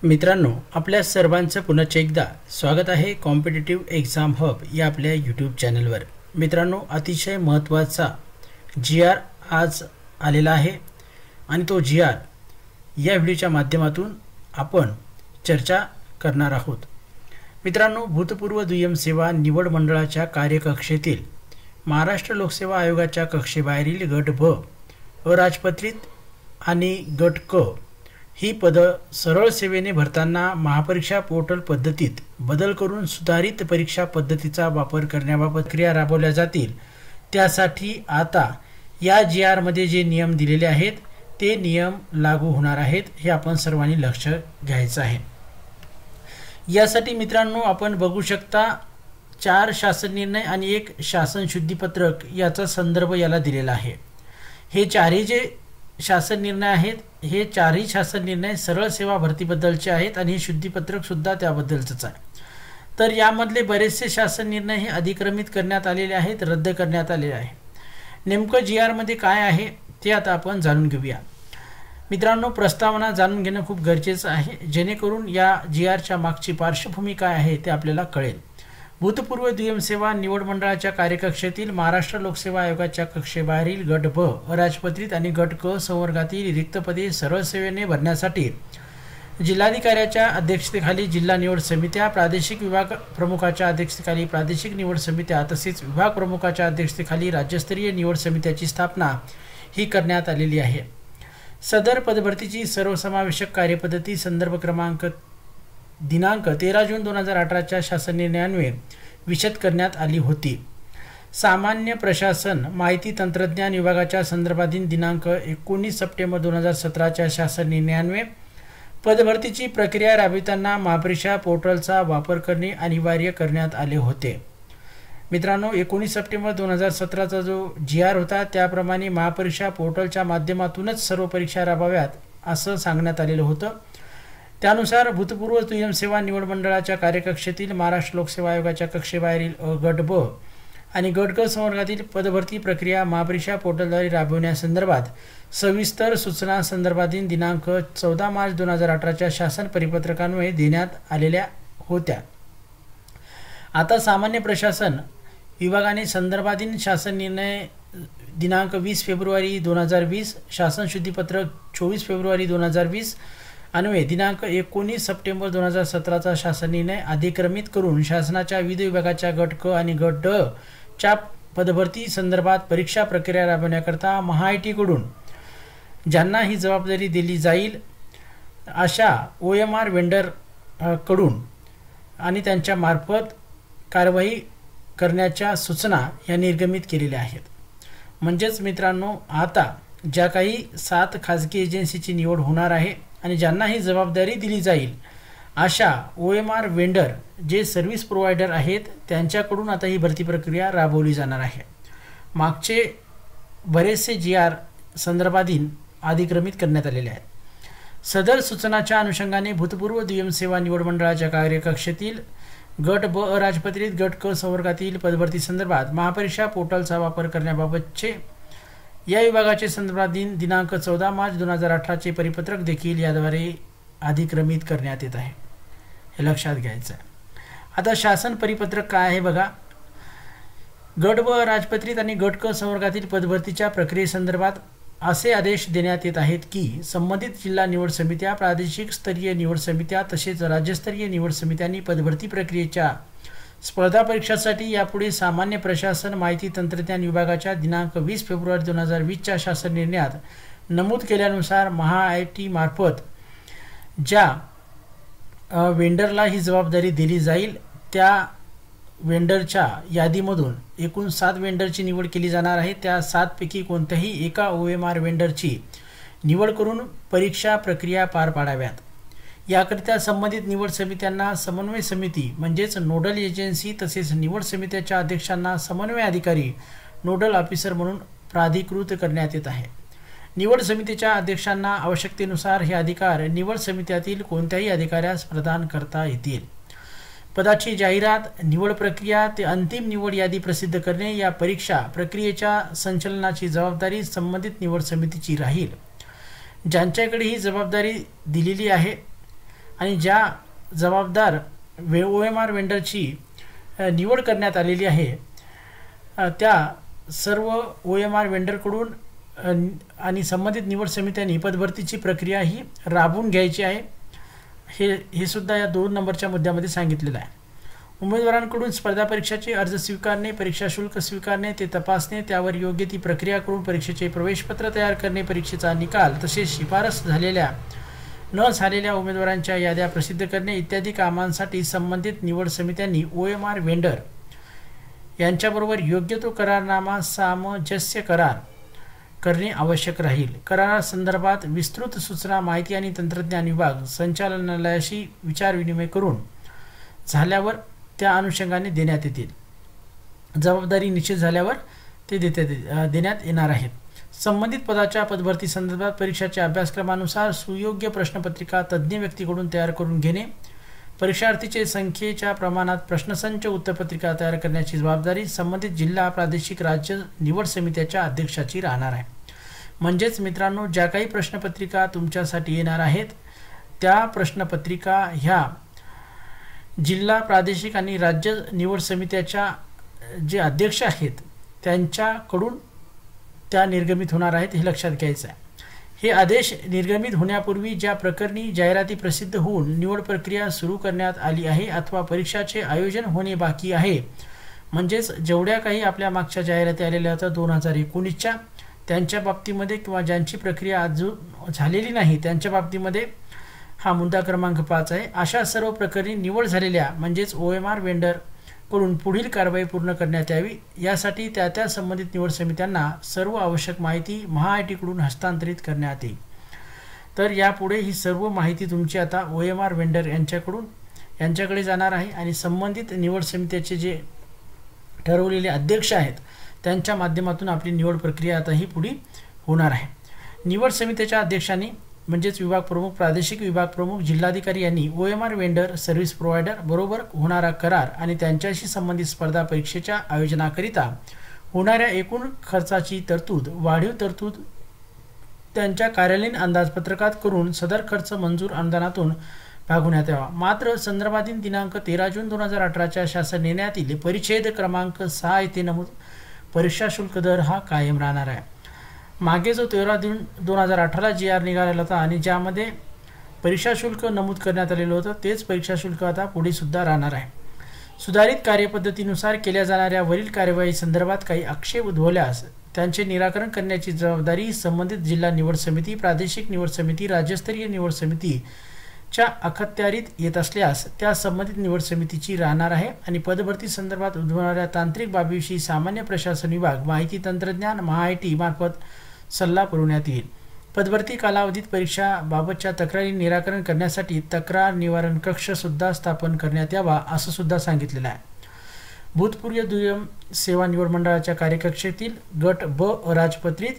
मित्रांनो, आपल्या सर्वांचं पुन्हा एकदा स्वागत आहे कॉम्पिटिटिव्ह एक्झाम हब या आपल्या यूट्यूब चॅनलवर। मित्रांनो, अतिशय महत्त्वाचा GR आज आलेला आहे आणि तो GR या व्हिडिओच्या माध्यमातून आपण चर्चा करणार आहोत। मित्रांनो, भूतपूर्व दुय्यम सेवा निवड मंडळाच्या कार्यकक्षेतील महाराष्ट्र लोकसेवा आयोगाच्या कक्षेबाहेरील गट ब अराजपत्रित आणि गट क ही पद सरळ सेवेने भरताना महापरीक्षा पोर्टल पद्धतीत बदल करून सुधारित परीक्षा पद्धतीचा वापर करण्याबाबत क्रिया राबवल्या जातील। त्यासाठी आता या GR मध्ये जे नियम दिलेले आहेत ते नियम लागू होणार आहेत, हे आपण सर्वांनी लक्ष घ्यायचं आहे। यासाठी मित्रांनो, आपण बघू शकता 4 शासन निर्णय आणि 1 शासन शुद्धीपत्रक याचा संदर्भ याला दिलेला आहे। हे चारही जे शासन निर्णय आहेत, हे चारही शासन निर्णय सरळ सेवा भरतीबद्दलचे आहेत आणि हे शुद्धीपत्रक सुद्धा त्याबद्दलच आहे। तर यामधले बरेचसे शासन निर्णय हे अधिक्रमित करण्यात आलेले आहेत, रद्द करण्यात आलेले आहे। नेमकं GR मध्ये काय आहे ते आता आपण जाणून घेऊया। मित्रांनो, प्रस्तावना जाणून घेणं खूप गरजेचं आहे, जेणेकरून या GRच्या मागची पार्श्वभूमी काय आहे ते आपल्याला कळेल। भूतपूर्व दुय्यम सेवा निवड मंडळाच्या कार्यकक्षेतील महाराष्ट्र लोकसेवा आयोगाच्या कक्षेबाहेरील गट ब अराजपत्रित आणि गट क संवर्गातील रिक्त पदे सरळ सेवेने भरण्यासाठी जिल्हाधिकाऱ्याच्या अध्यक्षतेखाली जिल्हा निवड समित्या, प्रादेशिक विभाग प्रमुखाच्या अध्यक्षतेखाली प्रादेशिक निवड समित्या तसेच विभाग प्रमुखाच्या अध्यक्षतेखाली राज्यस्तरीय निवड समित्याची स्थापना ही करण्यात आलेली आहे। सदर पदभरतीची सर्वसमावेशक कार्यपद्धती संदर्भ क्रमांक दिनांक 13 जून 2018च्या शासन निर्णयान्वये विशद करण्यात आली होती। सामान्य प्रशासन माहिती तंत्रज्ञान विभागाच्या संदर्भाधीन दिनांक 19 सप्टेंबर 2017च्या शासन निर्णयान्वये पदभरतीची प्रक्रिया राबविताना महापरीक्षा पोर्टलचा वापर करणे अनिवार्य करण्यात आले होते। मित्रांनो, 19 सप्टेंबर 2017चा जो GR होता त्याप्रमाणे महापरीक्षा पोर्टलच्या माध्यमातूनच सर्व परीक्षा राबवाव्यात असं सांगण्यात आलेलं होतं। त्यानुसार भूतपूर्व दुय्यम सेवा निवड मंडळाच्या कार्यकक्षेतील महाराष्ट्र लोकसेवा आयोगाच्या कक्षेबाहेरील गट ब आणि गट क संवर्गातील पदभरती प्रक्रिया महापरीक्षा पोर्टलद्वारे राबविण्यासंदर्भात सविस्तर सूचना संदर्भाधीन दिनांक 14 मार्च 2018च्या शासन परिपत्रकान्वये देण्यात आलेल्या होत्या। आता सामान्य प्रशासन विभागाने संदर्भाधीन शासन निर्णय दिनांक 20 फेब्रुवारी 2020, शासन शुद्धीपत्रक 24 फेब्रुवारी 2020 अन्वये दिनांक 19 सप्टेंबर 2017चा शासन निर्णय अधिक्रमित करून शासनाच्या विविध विभागाच्या गट क आणि गट ड च्या पदभरती संदर्भात परीक्षा प्रक्रिया राबवण्याकरता महाआयटी कडून ज्यांना ही जबाबदारी दिली जाईल अशा OMR वेंडर कडून आणि त्यांच्या मार्फत कारवाई करण्याच्या सूचना या निर्गमित केलेल्या आहेत। म्हणजेच मित्रांनो, आता ज्या काही 7 खाजगी एजन्सीची निवड होणार आहे आणि ज्यांना ही जबाबदारी दिली जाईल अशा OMR वेंडर जे सर्व्हिस प्रोव्हायडर आहेत त्यांच्याकडून आता ही भरती प्रक्रिया राबवली जाणार आहे। मागचे बरेचसे GR संदर्भाधीन अधिक्रमित करण्यात आलेले आहेत। सदर सूचनाच्या अनुषंगाने भूतपूर्व दुय्यम सेवा निवड मंडळाच्या कार्यकक्षेतील गट ब अराजपत्रित गट क संवर्गातील पदभरती संदर्भात महापरीक्षा पोर्टलचा वापर करण्याबाबतचे या विभागाचे संदर्भाधीन दिनांक 14 मार्च 2018चे परिपत्रक देखील याद्वारे अधिक्रमित करण्यात येत आहे, हे लक्षात घ्यायचं आहे। आता शासन परिपत्रक काय आहे बघा। गट ब राजपत्रित आणि गट क संवर्गातील पदभरतीच्या प्रक्रियेसंदर्भात असे आदेश देण्यात येत आहेत की संबंधित जिल्हा निवड समित्या, प्रादेशिक स्तरीय निवड समित्या तसेच राज्यस्तरीय निवड समित्यांनी पदभरती प्रक्रियेच्या स्पर्धा परीक्षासाठी यापुढे सामान्य प्रशासन माहिती तंत्रज्ञान विभागाच्या दिनांक 20 फेब्रुवारी 2020च्या शासन निर्णयात नमूद केल्यानुसार महाआयटी मार्फत ज्या वेंडरला ही जबाबदारी दिली जाईल त्या वेंडरच्या यादीमधून एकूण 7 वेंडरची निवड केली जाणार आहे। त्या 7 पैकी कोणत्याही एका OMR वेंडरची निवड करून परीक्षा प्रक्रिया पार पाडाव्यात। याकरिता संबंधित निवड समित्यांना समन्वय समिती म्हणजेच नोडल एजन्सी तसेच निवड समित्याच्या अध्यक्षांना समन्वय अधिकारी नोडल ऑफिसर म्हणून प्राधिकृत करण्यात येत आहे। निवड समितीच्या अध्यक्षांना आवश्यकतेनुसार हे अधिकार निवड समित्यातील कोणत्याही अधिकाऱ्यास प्रदान करता येतील। पदाची जाहिरात, निवड प्रक्रिया ते अंतिम निवड यादी प्रसिद्ध करणे या परीक्षा प्रक्रियेच्या संचालनाची जबाबदारी संबंधित निवड समितीची राहील। ज्यांच्याकडे ही जबाबदारी दिलेली आहे आणि ज्या जबाबदार OMR वेंडरची निवड करण्यात आलेली आहे त्या सर्व OMR वेंडरकडून आणि संबंधित निवड समित्यांनी पदभरतीची प्रक्रिया ही राबवून घ्यायची आहे। हे सुद्धा या 2 नंबरच्या मुद्द्यामध्ये सांगितलेलं आहे। उमेदवारांकडून स्पर्धा परीक्षाचे अर्ज स्वीकारणे, परीक्षा शुल्क स्वीकारणे, ते तपासणे, त्यावर योग्य ती प्रक्रिया करून परीक्षेचे प्रवेशपत्र तयार करणे, परीक्षेचा निकाल तसेच शिफारस न झालेल्या उमेदवारांच्या याद्या प्रसिद्ध करणे इत्यादी कामांसाठी संबंधित निवड समित्यांनी OMR वेंडर यांच्याबरोबर योग्य तो करारनामा सामंजस्य करार करणे आवश्यक राहील। करारासंदर्भात विस्तृत सूचना माहिती आणि तंत्रज्ञान विभाग संचालनालयाशी विचारविनिमय करून झाल्यावर त्या अनुषंगाने देण्यात येतील। जबाबदारी निश्चित झाल्यावर ते देण्यात येणार आहेत। संबंधित पदाच्या पदभरती संदर्भात परीक्षाच्या अभ्यासक्रमानुसार सुयोग्य प्रश्नपत्रिका तज्ज्ञ व्यक्तीकडून तयार करून घेणे, परीक्षार्थीचे संख्येच्या प्रमाणात प्रश्नसंच उत्तरपत्रिका तयार करण्याची जबाबदारी संबंधित जिल्हा, प्रादेशिक, राज्य निवड समित्याच्या अध्यक्षाची राहणार आहे। म्हणजेच मित्रांनो, ज्या काही प्रश्नपत्रिका तुमच्यासाठी येणार आहेत त्या प्रश्नपत्रिका ह्या जिल्हा, प्रादेशिक आणि राज्य निवड समित्याच्या जे अध्यक्ष आहेत त्यांच्याकडून त्या निर्गमित होणार आहेत, हे लक्षात घ्यायचं आहे। हे आदेश निर्गमित होण्यापूर्वी ज्या प्रकरणी जाहिराती प्रसिद्ध होऊन निवड प्रक्रिया सुरू करण्यात आली आहे अथवा परीक्षाचे आयोजन होणे बाकी आहे, म्हणजेच जेवढ्या काही आपल्या मागच्या जाहिराती आलेल्या होत्या 2019च्या त्यांच्या बाबतीमध्ये किंवा ज्यांची प्रक्रिया अजून झालेली नाही त्यांच्या बाबतीमध्ये हा मुद्दा क्रमांक 5 आहे। अशा सर्व प्रकरणी निवड झालेल्या म्हणजेच OMR वेंडर कडून पुढील कारवाई पूर्ण करण्यात यावी, यासाठी त्या संबंधित निवड समित्यांना सर्व आवश्यक माहिती MHAIT कडून हस्तांतरित करण्यात येईल। तर यापुढे ही सर्व माहिती तुमची आता OMR वेंडर यांच्याकडे जाणार आहे आणि संबंधित निवड समित्याचे जे ठरवलेले अध्यक्ष आहेत त्यांच्या माध्यमातून आपली निवड प्रक्रिया आता ही पुढे होणार आहे। निवड समितीच्या अध्यक्षांनी म्हणजेच विभाग प्रमुख, प्रादेशिक विभाग प्रमुख, जिल्हाधिकारी यांनी OMR वेंडर सर्व्हिस प्रोव्हायडर बरोबर होणारा करार आणि त्यांच्याशी संबंधित स्पर्धा परीक्षेच्या आयोजनाकरिता होणाऱ्या एकूण खर्चाची तरतूद, वाढीव तरतूद त्यांच्या कार्यालयीन अंदाजपत्रकात करून सदर खर्च मंजूर अनुदानातून भागवण्यात यावा। मात्र संदर्भातील दिनांक 13 जून 2018च्या शासन निर्णयातील परिच्छेद क्रमांक 6 येथे नमूद परीक्षा शुल्क दर हा कायम राहणार आहे। मागे जो 13 जून 2018ला GR निघालेला होता आणि ज्यामध्ये परीक्षा शुल्क नमूद करण्यात आलेलं होतं तेच परीक्षा शुल्क आता पुढे सुद्धा राहणार आहे। सुधारित कार्यपद्धतीनुसार केल्या जाणाऱ्या वरील कार्यवाही संदर्भात काही आक्षेप उद्भवल्यास त्यांचे निराकरण करण्याची जबाबदारी संबंधित जिल्हा निवड समिती, प्रादेशिक निवड समिती, राज्यस्तरीय निवड समितीच्या अखत्यारीत येत असल्यास त्या संबंधित निवड समितीची राहणार आहे आणि पदभरती संदर्भात उद्भवणाऱ्या तांत्रिक बाबीविषयी सामान्य प्रशासन विभाग, माहिती तंत्रज्ञान MHAIT मार्फत सल्ला पुरवण्यात येईल। पदभरती कालावधीत परीक्षा बाबतच्या तक्रारी निराकरण करण्यासाठी तक्रार निवारण कक्ष सुद्धा स्थापन करण्यात यावा असं सुद्धा सांगितलेलं आहे। भूतपूर्व दुय्यम सेवा निवड मंडळाच्या कार्यकक्षेतील गट ब अराजपत्रित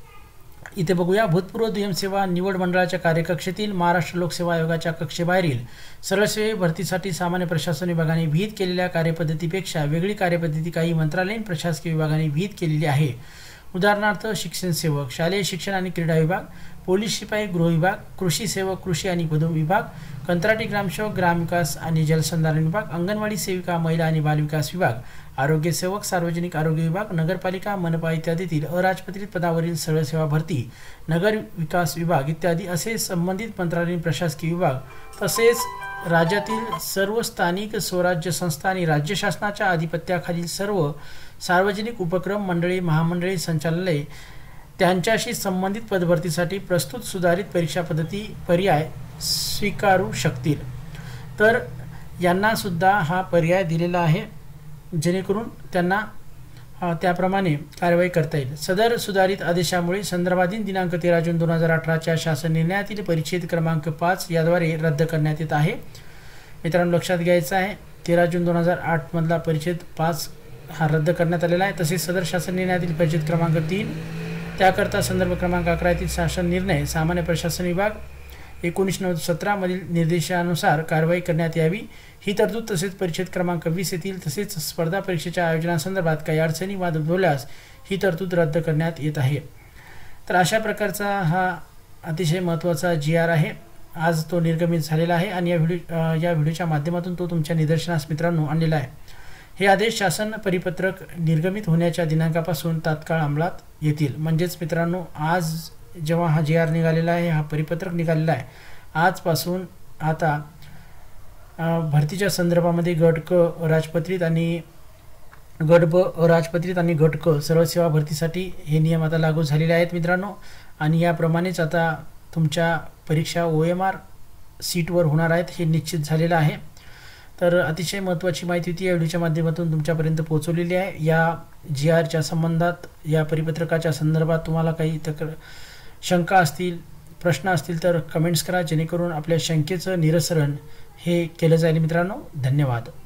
इथे बघूया। भूतपूर्व दुय्यम सेवा निवड मंडळाच्या कार्यकक्षेतील महाराष्ट्र लोकसेवा आयोगाच्या कक्षेबाहेरील सरळ सेवे भरतीसाठी सामान्य प्रशासन विभागाने विहित केलेल्या कार्यपद्धतीपेक्षा वेगळी कार्यपद्धती काही मंत्रालयीन प्रशासकीय विभागाने विहित केलेली आहे। उदाहरणार्थ शिक्षण सेवक, शालेय शिक्षण आणि क्रीडा विभाग, पोलीस शिपाई गृह विभाग, कृषी सेवक कृषी आणि पदवी विभाग, कंत्राटी ग्रामसेवक ग्रामविकास आणि जलसंधारण विभाग, अंगणवाडी सेविका महिला आणि बालविकास विभाग, आरोग्य सेवक सार्वजनिक आरोग्य विभाग, नगरपालिका मनपा इत्यादीतील अराजपत्रित पदावरील सरळ सेवा भरती, नगर विकास विभाग इत्यादी असे संबंधित मंत्रालयीन प्रशासकीय विभाग तसेच राज्यातील सर्व स्थानिक स्वराज्य संस्था आणि राज्य शासनाच्या आधिपत्याखालील सर्व सार्वजनिक उपक्रम मंडळे, महामंडळे, संचालनालय त्यांच्याशी संबंधित पदभरतीसाठी प्रस्तुत सुधारित परीक्षा पद्धती पर्याय स्वीकारू शकतील। तर यांना सुद्धा हा पर्याय दिलेला आहे जेणेकरून त्यांना त्याप्रमाणे कारवाई करता येईल। सदर सुधारित आदेशामुळे संदर्भातील दिनांक 13 जून 2018च्या शासन निर्णयातील परिच्छेद क्रमांक 5 याद्वारे रद्द करण्यात येत आहे। मित्रांनो लक्षात घ्यायचं आहे 13 जून 2008 मधला परिच्छेद 5 हा रद्द करण्यात आलेला आहे। तसेच सदर शासन निर्णयातील परिच्छेद क्रमांक 3 त्याकरता संदर्भ क्रमांक 11 येथील शासन निर्णय सामान्य प्रशासन विभाग 1917 मधील निर्देशानुसार कारवाई करण्यात यावी ही तरतूद तसेच परिच्छेद क्रमांक 20 येथील तसेच स्पर्धा परीक्षेच्या आयोजनासंदर्भात काही अडचणी वाद उद्भवल्यास ही तरतूद रद्द करण्यात येत आहे। तर अशा प्रकारचा हा अतिशय महत्त्वाचा GR आहे आज तो निर्गमित झालेला आहे आणि या व्हिडिओच्या माध्यमातून तो तुमच्या निदर्शनास मित्रांनो आणलेला आहे। हे आदेश शासन परिपत्रक निर्गमित होण्याच्या दिनांकापासून तात्काळ अंमलात येतील। म्हणजेच मित्रांनो आज जेव्हा हा GR निघालेला आहे, हा परिपत्रक निघालेला आहे, आजपासून आता भरतीच्या संदर्भामध्ये गट क राजपत्रित आणि गट ब अराजपत्रित आणि गट क सर्व सेवा भरतीसाठी हे नियम आता लागू झालेले आहेत मित्रांनो। आणि याप्रमाणेच आता तुमच्या परीक्षा OMR सीटवर होणार आहेत हे निश्चित झालेलं आहे। तर अतिशय महत्त्वाची माहिती होती या व्हिडिओच्या माध्यमातून तुमच्यापर्यंत पोहोचवलेली आहे। या GRच्या संबंधात, या परिपत्रकाच्या संदर्भात तुम्हाला काही शंका असतील, प्रश्न असतील तर कमेंट्स करा, जेणेकरून आपल्या शंकेचं निरसन हे केलं जाईल मित्रांनो। धन्यवाद।